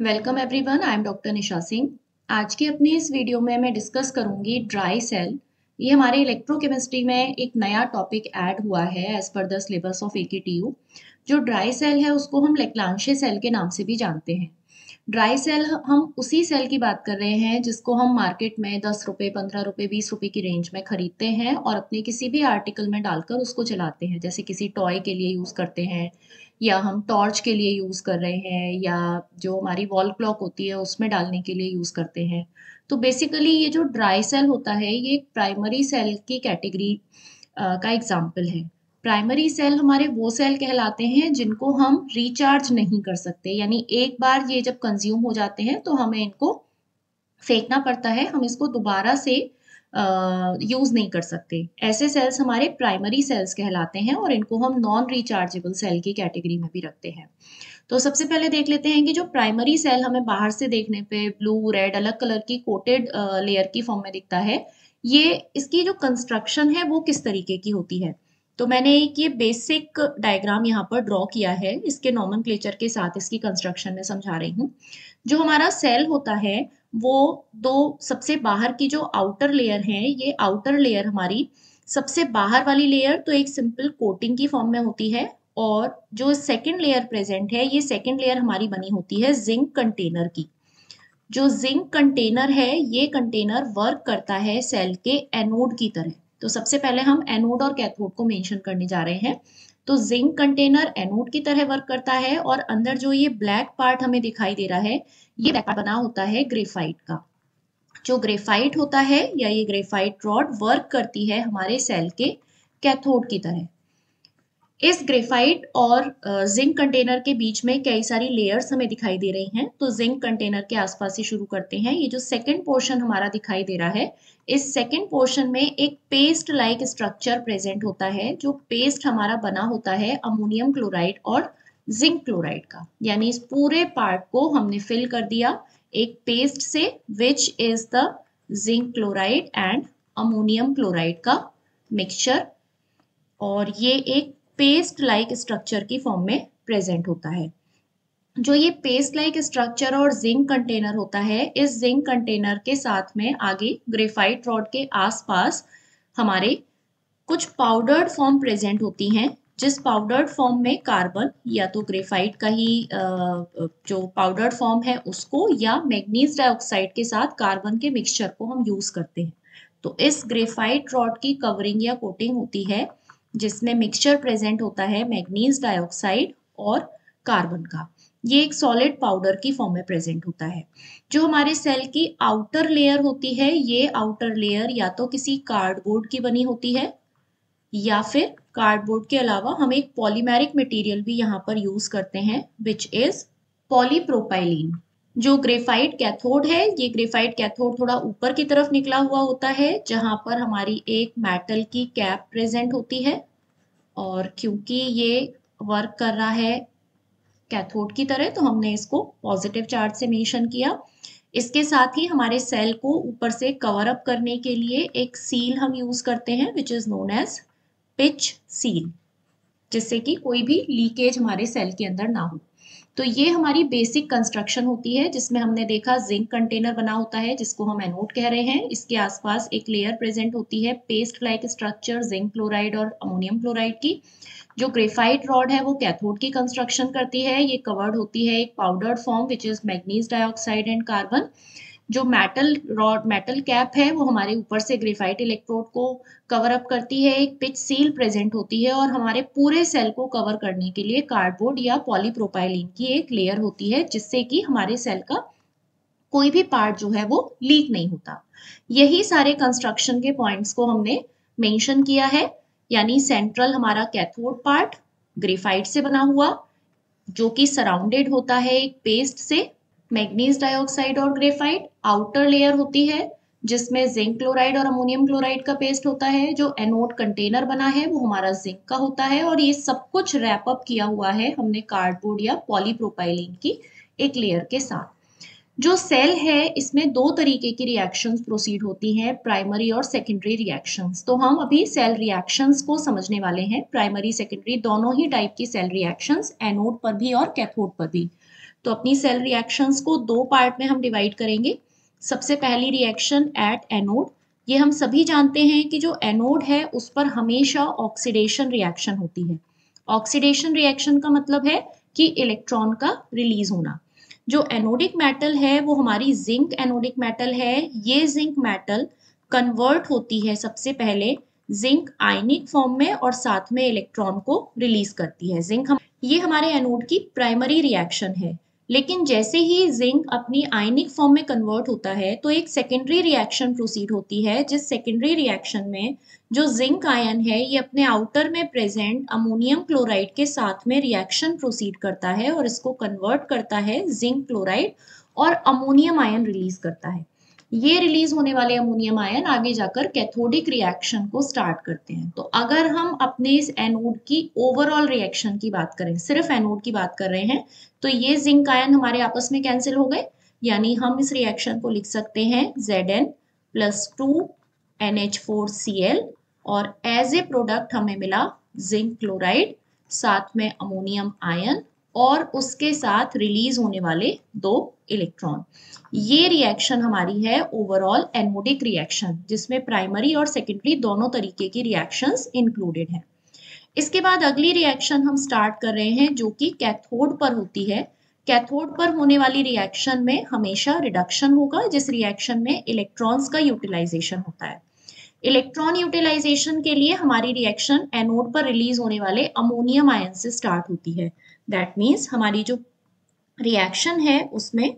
Welcome everyone, I am doctor Nisha Singh. आज की अपनी इस वीडियो में मैं डिस्कस करूंगी ड्राई सेल। ये हमारे इलेक्ट्रोकेमिस्ट्री में एक नया टॉपिक ऐड हुआ है as per the syllabus of AKTU। जो ड्राई सेल है उसको हम लेक्लांशे सेल के नाम से भी जानते हैं। ड्राई सेल हम उसी सेल की बात कर रहे हैं जिसको हम मार्केट में 10 रुपये, 15 रुपये, 20 रुपये की रेंज में खरीदते हैं और अपने किसी भी आर्टिकल में डालकर उसको चलाते हैं, जैसे किसी टॉय के लिए यूज़ करते हैं या हम टॉर्च के लिए यूज़ कर रहे हैं या जो हमारी वॉल क्लॉक होती है उसमें डालने के लिए यूज़ करते हैं। तो बेसिकली ये जो ड्राई सेल होता है ये एक प्राइमरी सेल की कैटेगरी का एग्जाम्पल है। प्राइमरी सेल हमारे वो सेल कहलाते हैं जिनको हम रिचार्ज नहीं कर सकते, यानी एक बार ये जब कंज्यूम हो जाते हैं तो हमें इनको फेंकना पड़ता है, हम इसको दोबारा से यूज नहीं कर सकते। ऐसे सेल्स हमारे प्राइमरी सेल्स कहलाते हैं और इनको हम नॉन रिचार्जेबल सेल की कैटेगरी में भी रखते हैं। तो सबसे पहले देख लेते हैं कि जो प्राइमरी सेल हमें बाहर से देखने पे ब्लू रेड अलग कलर की कोटेड लेयर की फॉर्म में दिखता है, ये इसकी जो कंस्ट्रक्शन है वो किस तरीके की होती है। तो मैंने एक ये बेसिक डायग्राम यहाँ पर ड्रॉ किया है, इसके नॉमेनक्लेचर के साथ इसकी कंस्ट्रक्शन में समझा रही हूँ। जो हमारा सेल होता है वो दो सबसे बाहर की जो आउटर लेयर है, ये आउटर लेयर हमारी सबसे बाहर वाली लेयर तो एक सिंपल कोटिंग की फॉर्म में होती है, और जो सेकंड लेयर प्रेजेंट है ये सेकंड लेयर हमारी बनी होती है जिंक कंटेनर की। जो जिंक कंटेनर है ये कंटेनर वर्क करता है सेल के एनोड की तरह। तो सबसे पहले हम एनोड और कैथोड को मेंशन करने जा रहे हैं। तो जिंक कंटेनर एनोड की तरह वर्क करता है और अंदर जो ये ब्लैक पार्ट हमें दिखाई दे रहा है ये ब्लैक पार्ट बना होता है ग्रेफाइट का। जो ग्रेफाइट होता है या ये ग्रेफाइट रॉड वर्क करती है हमारे सेल के कैथोड की तरह। इस ग्रेफाइट और जिंक कंटेनर के बीच में कई सारी लेयर्स हमें दिखाई दे रही हैं। तो जिंक कंटेनर के आसपास से शुरू करते हैं। ये जो सेकंड पोर्शन हमारा दिखाई दे रहा है, इस सेकंड पोर्शन में एक पेस्ट लाइक स्ट्रक्चर प्रेजेंट होता है। जो पेस्ट हमारा बना होता है अमोनियम क्लोराइड और जिंक क्लोराइड का, यानी इस पूरे पार्ट को हमने फिल कर दिया एक पेस्ट से, which is the zinc chloride and ammonium chloride का मिक्सचर, और ये एक पेस्ट लाइक स्ट्रक्चर की फॉर्म में प्रेजेंट होता है। जो ये पेस्ट लाइक स्ट्रक्चर और जिंक कंटेनर होता है, इस जिंक कंटेनर के साथ में आगे ग्रेफाइट रॉड के आसपास हमारे कुछ पाउडर्ड फॉर्म प्रेजेंट होती हैं, जिस पाउडर्ड फॉर्म में कार्बन या तो ग्रेफाइट का ही जो पाउडर्ड फॉर्म है उसको या मैग्नीज डाइऑक्साइड के साथ कार्बन के मिक्सचर को हम यूज करते हैं। तो इस ग्रेफाइट रॉड की कवरिंग या कोटिंग होती है जिसमें मिक्सचर प्रेजेंट होता है मैग्नीज डाइऑक्साइड और कार्बन का। ये एक सॉलिड पाउडर की फॉर्म में प्रेजेंट होता है। जो हमारे सेल की आउटर लेयर होती है, ये आउटर लेयर या तो किसी कार्डबोर्ड की बनी होती है या फिर कार्डबोर्ड के अलावा हम एक पॉलीमेरिक मटेरियल भी यहाँ पर यूज करते हैं, विच इज पॉलीप्रोपाइलीन। जो ग्रेफाइट कैथोड है, ये ग्रेफाइट कैथोड थोड़ा ऊपर की तरफ निकला हुआ होता है जहां पर हमारी एक मेटल की कैप प्रेजेंट होती है, और क्योंकि ये वर्क कर रहा है कैथोड की तरह तो हमने इसको पॉजिटिव चार्ज से मेंशन किया। इसके साथ ही हमारे सेल को ऊपर से कवर अप करने के लिए एक सील हम यूज करते हैं which is known as pitch seal, जिससे कि कोई भी लीकेज हमारे सेल के अंदर ना हो। तो ये हमारी बेसिक कंस्ट्रक्शन होती है जिसमें हमने देखा जिंक कंटेनर बना होता है जिसको हम एनोड कह रहे हैं। इसके आसपास एक लेयर प्रेजेंट होती है paste like structure zinc chloride और अमोनियम क्लोराइड की। जो ग्रेफाइट रॉड है वो कैथोड की कंस्ट्रक्शन करती है, ये कवर्ड होती है एक powdered form which is manganese dioxide and carbon. जो मेटल रॉड मेटल कैप है वो हमारे ऊपर से ग्रेफाइट इलेक्ट्रोड को कवर अप करती है, एक पिच सील प्रेजेंट होती है, और हमारे पूरे सेल को कवर करने के लिए कार्डबोर्ड या पॉलीप्रोपाइलीन की एक लेयर होती है जिससे कि हमारे सेल का कोई भी पार्ट जो है वो लीक नहीं होता। यही सारे कंस्ट्रक्शन के पॉइंट्स को हमने मेंशन किया है, यानी सेंट्रल हमारा कैथोड पार्ट ग्रेफाइट से बना हुआ जो कि सराउंडेड होता है एक पेस्ट से, मैग्नीज डाइऑक्साइड और ग्रेफाइट। आउटर लेयर होती है जिसमें जिंक क्लोराइड और अमोनियम क्लोराइड का पेस्ट होता है। जो एनोड कंटेनर बना है वो हमारा जिंक का होता है, और ये सब कुछ रैप अप किया हुआ है हमने कार्डबोर्ड या पॉलीप्रोपाइलीन की एक लेयर के साथ। जो सेल है इसमें दो तरीके की रिएक्शंस प्रोसीड होती हैं, प्राइमरी और सेकेंडरी रिएक्शंस। तो हम अभी सेल रिएक्शंस को समझने वाले हैं, प्राइमरी सेकेंडरी दोनों ही टाइप की सेल रिएक्शंस, एनोड पर भी और कैथोड पर भी। तो अपनी सेल रिएक्शंस को दो पार्ट में हम डिवाइड करेंगे। सबसे पहली रिएक्शन एट एनोड। ये हम सभी जानते हैं कि जो एनोड है उस पर हमेशा ऑक्सीडेशन रिएक्शन होती है। ऑक्सीडेशन रिएक्शन का मतलब है कि इलेक्ट्रॉन का रिलीज होना। जो एनोडिक मेटल है वो हमारी जिंक एनोडिक मेटल है। ये जिंक मेटल कन्वर्ट होती है सबसे पहले जिंक आयनिक फॉर्म में और साथ में इलेक्ट्रॉन को रिलीज करती है। ये हमारे एनोड की प्राइमरी रिएक्शन है। लेकिन जैसे ही जिंक अपनी आयनिक फॉर्म में कन्वर्ट होता है तो एक सेकेंडरी रिएक्शन प्रोसीड होती है, जिस सेकेंडरी रिएक्शन में जो जिंक आयन है ये अपने आउटर में प्रेजेंट अमोनियम क्लोराइड के साथ में रिएक्शन प्रोसीड करता है और इसको कन्वर्ट करता है जिंक क्लोराइड और अमोनियम आयन रिलीज करता है। ये रिलीज होने वाले अमोनियम आयन आगे जाकर कैथोडिक रिएक्शन को स्टार्ट करते हैं। तो अगर हम अपने इस एनोड की ओवरऑल रिएक्शन की बात करें, सिर्फ एनोड की बात कर रहे हैं, तो ये जिंक आयन हमारे आपस में कैंसिल हो गए, यानी हम इस रिएक्शन को लिख सकते हैं Zn+2NH4Cl और एज ए प्रोडक्ट हमें मिला जिंक क्लोराइड साथ में अमोनियम आयन और उसके साथ रिलीज होने वाले दो इलेक्ट्रॉन। ये रिएक्शन हमारी है ओवरऑल एनोडिक रिएक्शन, जिसमें प्राइमरी और सेकेंडरी दोनों तरीके की रिएक्शंस इंक्लूडेड हैं। इसके बाद अगली रिएक्शन हम स्टार्ट कर रहे हैं जो कि कैथोड पर होती है। कैथोड पर होने वाली रिएक्शन में हमेशा रिडक्शन होगा, जिस रिएक्शन में इलेक्ट्रॉन्स का यूटिलाइजेशन होता है। इलेक्ट्रॉन यूटिलाइजेशन के लिए हमारी रिएक्शन एनोड पर रिलीज होने वाले अमोनियम आयन से स्टार्ट होती है। दैट मीन्स हमारी जो रिएक्शन है उसमें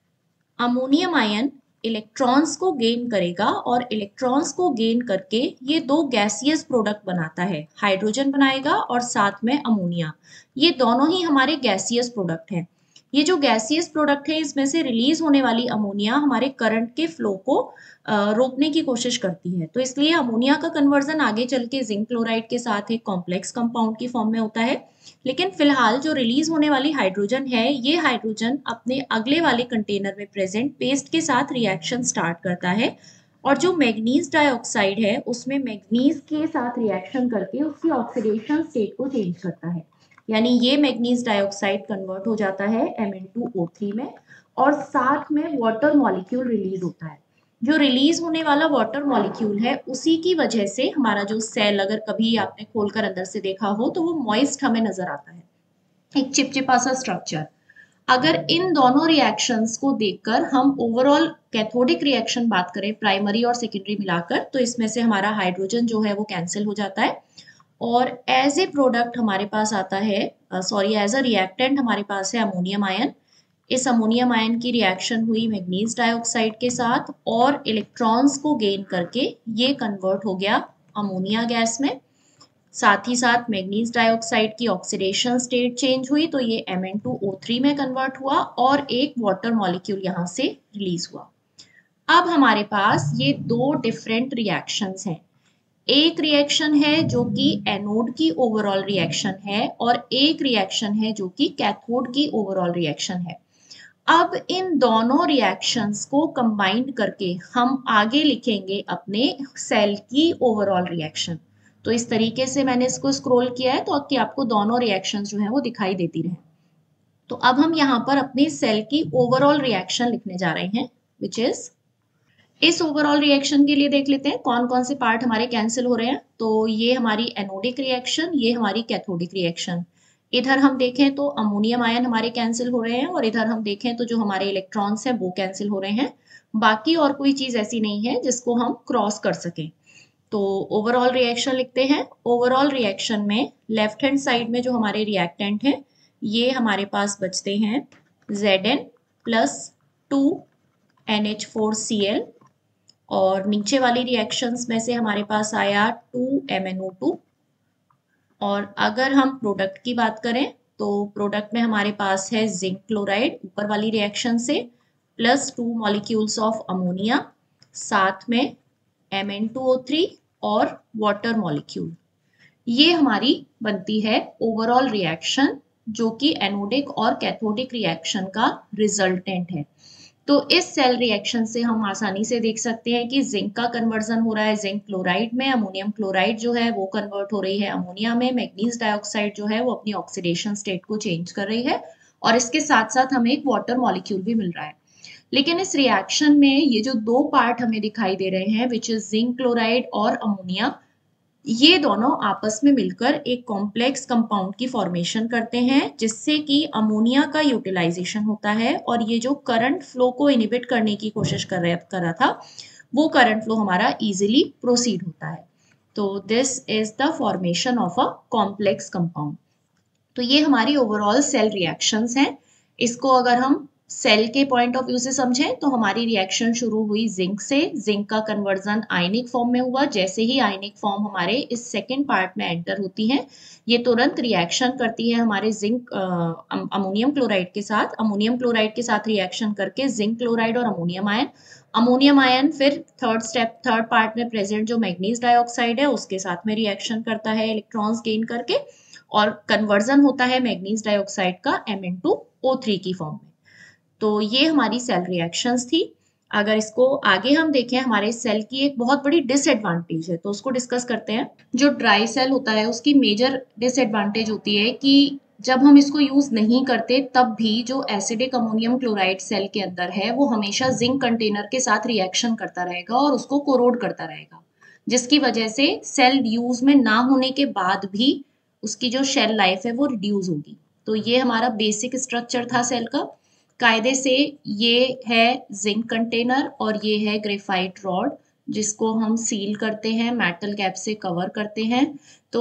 अमोनियम आयन इलेक्ट्रॉन्स को गेन करेगा और इलेक्ट्रॉन्स को गेन करके ये दो गैसियस प्रोडक्ट बनाता है, हाइड्रोजन बनाएगा और साथ में अमोनिया। ये दोनों ही हमारे गैसियस प्रोडक्ट हैं। ये जो गैसियस प्रोडक्ट है इसमें से रिलीज होने वाली अमोनिया हमारे करंट के फ्लो को रोकने की कोशिश करती है। तो इसलिए अमोनिया का कन्वर्जन आगे चल के जिंक क्लोराइड के साथ एक कॉम्प्लेक्स कंपाउंड की फॉर्म में होता है। लेकिन फिलहाल जो रिलीज होने वाली हाइड्रोजन है, ये हाइड्रोजन अपने अगले वाले कंटेनर में प्रेजेंट पेस्ट के साथ रिएक्शन स्टार्ट करता है और जो मैग्नीज डाइऑक्साइड है उसमें मैग्नीज के साथ रिएक्शन करके उसकी ऑक्सीडेशन स्टेट को चेंज करता है। यानी ये मैग्नीज डाइऑक्साइड कन्वर्ट हो जाता है Mn2O3 में और साथ में वाटर मॉलिक्यूल रिलीज होता है। जो रिलीज होने वाला वाटर मॉलिक्यूल है उसी की वजह से हमारा जो सेल, अगर कभी आपने खोलकर अंदर से देखा हो तो वो मॉइस्ट हमें नजर आता है, एक चिपचिपा सा स्ट्रक्चर। अगर इन दोनों रिएक्शंस को देखकर हम ओवरऑल कैथोडिक रिएक्शन बात करें, प्राइमरी और सेकेंडरी मिलाकर, तो इसमें से हमारा हाइड्रोजन जो है वो कैंसिल हो जाता है और एज ए प्रोडक्ट हमारे पास आता है, एज अ रिएक्टेंट हमारे पास है अमोनियम आयन। इस अमोनियम आयन की रिएक्शन हुई मैग्नीज डाइऑक्साइड के साथ और इलेक्ट्रॉन्स को गेन करके ये कन्वर्ट हो गया अमोनिया गैस में। साथ ही साथ मैग्नीज डाइऑक्साइड की ऑक्सीडेशन स्टेट चेंज हुई तो ये Mn2O3 में कन्वर्ट हुआ और एक वाटर मॉलिक्यूल यहाँ से रिलीज हुआ। अब हमारे पास ये दो डिफरेंट रिएक्शंस हैं। एक रिएक्शन है जो कि एनोड की ओवरऑल रिएक्शन है और एक रिएक्शन है जो कि कैथोड की ओवरऑल रिएक्शन है। अब इन दोनों रिएक्शंस को कंबाइंड करके हम आगे लिखेंगे अपने सेल की ओवरऑल रिएक्शन। तो इस तरीके से मैंने इसको स्क्रॉल किया है तो कि आपको दोनों रिएक्शंस जो हैं वो दिखाई देती रहे। तो अब हम यहाँ पर अपनी सेल की ओवरऑल रिएक्शन लिखने जा रहे हैं, विच इज, इस ओवरऑल रिएक्शन के लिए देख लेते हैं कौन कौन से पार्ट हमारे कैंसिल हो रहे हैं। तो ये हमारी एनोडिक रिएक्शन, ये हमारी कैथोडिक रिएक्शन। इधर हम देखें तो अमोनियम आयन हमारे कैंसिल हो रहे हैं और इधर हम देखें तो जो हमारे इलेक्ट्रॉन्स हैं वो कैंसिल हो रहे हैं। बाकी और कोई चीज ऐसी नहीं है जिसको हम क्रॉस कर सकें। तो ओवरऑल रिएक्शन लिखते हैं। ओवरऑल रिएक्शन में लेफ्ट हैंड साइड में जो हमारे रिएक्टेंट हैं ये हमारे पास बचते हैं Zn+2NH4Cl और नीचे वाली रिएक्शंस में से हमारे पास आया 2MnO2। और अगर हम प्रोडक्ट की बात करें तो प्रोडक्ट में हमारे पास है जिंक क्लोराइड ऊपर वाली रिएक्शन से प्लस 2 मॉलिक्यूल्स ऑफ अमोनिया, साथ में Mn2O3 और वाटर मॉलिक्यूल। ये हमारी बनती है ओवरऑल रिएक्शन जो कि एनोडिक और कैथोडिक रिएक्शन का रिजल्टेंट है। तो इस सेल रिएक्शन से हम आसानी से देख सकते हैं कि जिंक का कन्वर्जन हो रहा है जिंक क्लोराइड में, अमोनियम क्लोराइड जो है वो कन्वर्ट हो रही है अमोनिया में, मैग्नीज डाइऑक्साइड जो है वो अपनी ऑक्सीडेशन स्टेट को चेंज कर रही है और इसके साथ साथ हमें एक वाटर मॉलिक्यूल भी मिल रहा है। लेकिन इस रिएक्शन में ये जो दो पार्ट हमें दिखाई दे रहे हैं विच इज जिंक क्लोराइड और अमोनिया, ये दोनों आपस में मिलकर एक कॉम्प्लेक्स कंपाउंड की फॉर्मेशन करते हैं जिससे कि अमोनिया का यूटिलाइजेशन होता है और ये जो करंट फ्लो को इनिबिट करने की कोशिश कर रहा था वो करंट फ्लो हमारा इजीली प्रोसीड होता है। तो this is the formation of a complex compound. तो ये हमारी ओवरऑल सेल रिएक्शंस हैं। इसको अगर हम सेल के पॉइंट ऑफ व्यू से समझें तो हमारी रिएक्शन शुरू हुई जिंक से, जिंक का कन्वर्जन आयनिक फॉर्म में हुआ। जैसे ही आयनिक फॉर्म हमारे इस सेकेंड पार्ट में एंटर होती है ये तुरंत रिएक्शन करती है हमारे जिंक अमोनियम क्लोराइड के साथ। अमोनियम क्लोराइड के साथ रिएक्शन करके जिंक क्लोराइड और अमोनियम आयन फिर थर्ड पार्ट में प्रेजेंट जो मैग्नीज डाइऑक्साइड है उसके साथ में रिएक्शन करता है इलेक्ट्रॉन्स गेन करके और कन्वर्जन होता है मैग्नीज डाइऑक्साइड का Mn2O3 की फॉर्म में। तो ये हमारी सेल रिएक्शंस थी। अगर इसको आगे हम देखें, हमारे सेल की एक बहुत बड़ी डिसएडवांटेज है तो उसको डिस्कस करते हैं। जो ड्राई सेल होता है उसकी मेजर डिसएडवांटेज होती है कि जब हम इसको यूज नहीं करते तब भी जो एसिडिक अमोनियम क्लोराइड सेल के अंदर है वो हमेशा जिंक कंटेनर के साथ रिएक्शन करता रहेगा और उसको कोरोड करता रहेगा, जिसकी वजह से सेल यूज में ना होने के बाद भी उसकी जो शेल लाइफ है वो रिड्यूस होगी। तो ये हमारा बेसिक स्ट्रक्चर था सेल का। कायदे से ये है जिंक कंटेनर और ये है ग्रेफाइट रॉड जिसको हम सील करते हैं, मेटल कैप से कवर करते हैं। तो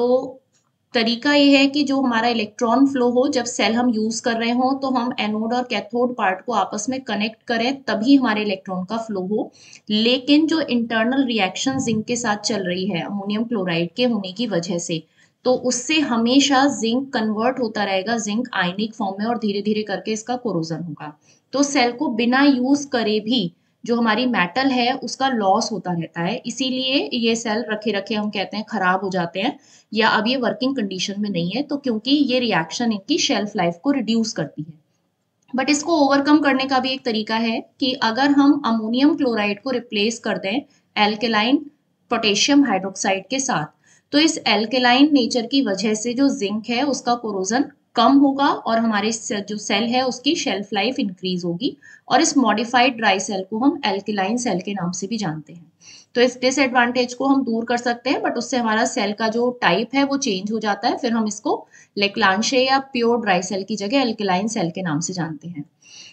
तरीका ये है कि जो हमारा इलेक्ट्रॉन फ्लो हो, जब सेल हम यूज कर रहे हो तो हम एनोड और कैथोड पार्ट को आपस में कनेक्ट करें तभी हमारे इलेक्ट्रॉन का फ्लो हो। लेकिन जो इंटरनल रिएक्शन जिंक के साथ चल रही है अमोनियम क्लोराइड के होने की वजह से, तो उससे हमेशा जिंक कन्वर्ट होता रहेगा जिंक आयनिक फॉर्म में और धीरे धीरे करके इसका कोरोजन होगा। तो सेल को बिना यूज करे भी जो हमारी मेटल है उसका लॉस होता रहता है, इसीलिए ये सेल रखे रखे हम कहते हैं खराब हो जाते हैं या अब ये वर्किंग कंडीशन में नहीं है, तो क्योंकि ये रिएक्शन इनकी शेल्फ लाइफ को रिड्यूस करती है। बट इसको ओवरकम करने का भी एक तरीका है कि अगर हम अमोनियम क्लोराइड को रिप्लेस कर दें एल्केलाइन पोटेशियम हाइड्रोक्साइड के साथ, तो इस एल्केलाइन नेचर की वजह से जो जिंक है उसका कोरोजन कम होगा और हमारे जो सेल है उसकी शेल्फ लाइफ इंक्रीज होगी और इस मॉडिफाइड ड्राई सेल को हम एल्केलाइन सेल के नाम से भी जानते हैं। तो इस डिसएडवांटेज को हम दूर कर सकते हैं, बट उससे हमारा सेल का जो टाइप है वो चेंज हो जाता है, फिर हम इसको लेक्लांशे या प्योर ड्राई सेल की जगह एल्केलाइन सेल के नाम से जानते हैं।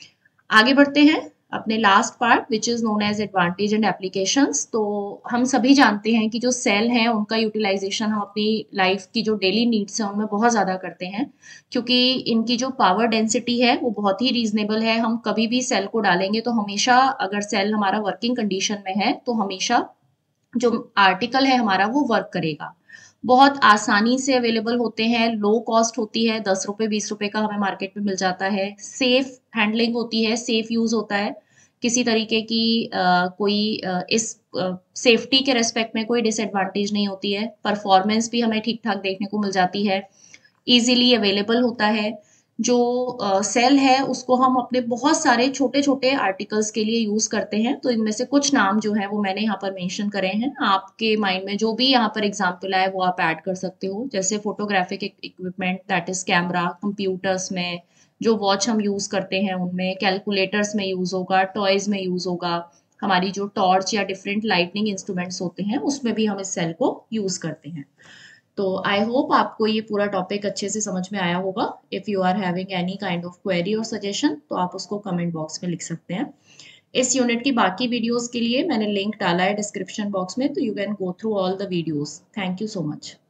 आगे बढ़ते हैं अपने last part which is known as advantage and applications. तो हम सभी जानते हैं कि जो सेल हैं उनका यूटिलाइजेशन हम अपनी लाइफ की जो डेली नीड्स हैं उनमें बहुत ज़्यादा करते हैं, क्योंकि इनकी जो पावर डेंसिटी है वो बहुत ही रीजनेबल है। हम कभी भी सेल को डालेंगे तो हमेशा, अगर सेल हमारा वर्किंग कंडीशन में है तो हमेशा जो आर्टिकल है हमारा वो वर्क करेगा। बहुत आसानी से अवेलेबल होते हैं, लो कॉस्ट होती है, 10 रुपये 20 रुपये का हमें मार्केट में मिल जाता है। सेफ हैंडलिंग होती है, सेफ यूज होता है, किसी तरीके की इस सेफ्टी के रेस्पेक्ट में कोई डिसएडवांटेज नहीं होती है। परफॉर्मेंस भी हमें ठीक ठाक देखने को मिल जाती है, इजीली अवेलेबल होता है। जो सेल है उसको हम अपने बहुत सारे छोटे छोटे आर्टिकल्स के लिए यूज करते हैं, तो इनमें से कुछ नाम जो है वो मैंने यहाँ पर मेंशन करे हैं। आपके माइंड में जो भी यहाँ पर एग्जांपल आए वो आप ऐड कर सकते हो, जैसे photographic equipment that is camera, computers में जो वॉच हम यूज करते हैं उनमें, कैलकुलेटर्स में यूज होगा, टॉयज में यूज होगा, हमारी जो टॉर्च या डिफरेंट लाइटनिंग इंस्ट्रूमेंट्स होते हैं उसमें भी हम इस सेल को यूज करते हैं। तो आई होप आपको ये पूरा टॉपिक अच्छे से समझ में आया होगा। If you are having any kind of query और सजेशन तो आप उसको कमेंट बॉक्स में लिख सकते हैं। इस यूनिट की बाकी वीडियोस के लिए मैंने लिंक डाला है डिस्क्रिप्शन बॉक्स में, तो you can go through all the videos. Thank you so much.